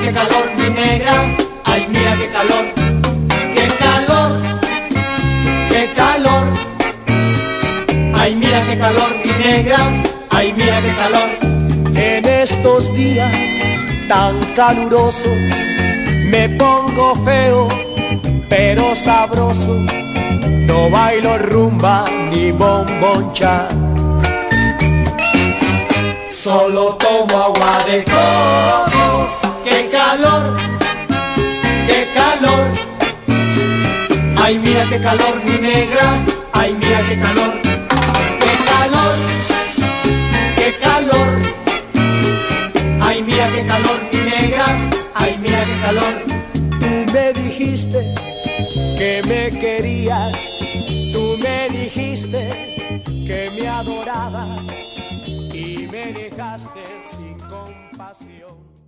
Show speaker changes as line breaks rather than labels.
qué calor, mi negra, ay, mira qué calor, qué calor, qué calor. Ay, mira qué calor, mi negra, ay, mira qué calor.
En estos días tan calurosos me pongo feo, pero sabroso. No bailo rumba ni bomboncha,
solo tomo agua de coco. ¡Qué calor! ¡Qué calor! ¡Ay, mira qué calor, mi negra! ¡Ay, mira qué calor! ¡Qué calor! ¡Qué calor! ¡Ay, mira qué calor, mi negra! ¡Ay, mira qué calor!
Tú me dijiste que me querías, tú me dijiste que me adorabas y me dejaste sin compasión.